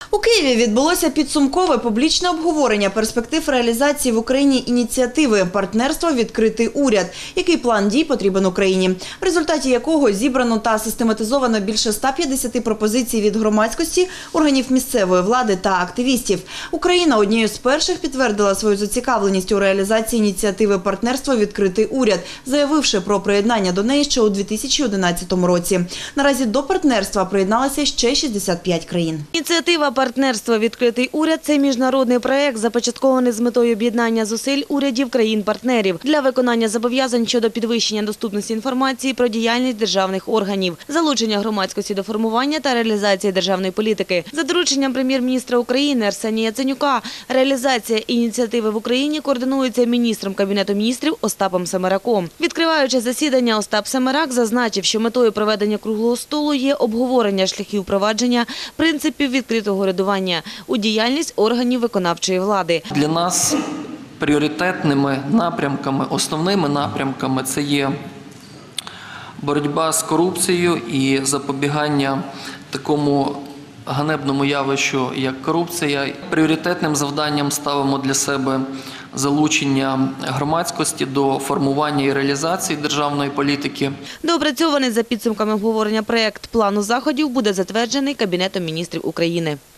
У Києві відбулося підсумкове публічне обговорення перспектив реалізації в Україні ініціативи «Партнерство. Відкритий уряд», який план дій потрібен Україні, в результаті якого зібрано та систематизовано більше 150 пропозицій від громадськості, органів місцевої влади та активістів. Україна однією з перших підтвердила свою зацікавленість у реалізації ініціативи «Партнерство. Відкритий уряд», заявивши про приєднання до неї ще у 2011 році. Наразі до партнерства приєдналися ще 65 країн. Ініціатива «Партнерство. Відкритий уряд» – це міжнародний проєкт, започаткований з метою об'єднання зусиль урядів країн-партнерів для виконання зобов'язань щодо підвищення доступності інформації про діяльність державних органів, залучення громадськості до формування та реалізації державної політики. За дорученням прем'єр-міністра України Арсенія Яценюка, реалізація ініціативи в Україні координується міністром Кабінету міністрів Остапом Семераком. Відкриваючи засідання, Остап Семерак зазначив, що метою проведення круглого столу є обговорення шляхів впровадження принципів відкритого урядування у діяльність органів виконавчої влади. Для нас пріоритетними напрямками, основними напрямками – це є боротьба з корупцією і запобігання такому ганебному явищу, як корупція. Пріоритетним завданням ставимо для себе залучення громадськості до формування і реалізації державної політики. Доопрацьований за підсумками обговорення проєкт плану заходів буде затверджений Кабінетом міністрів України.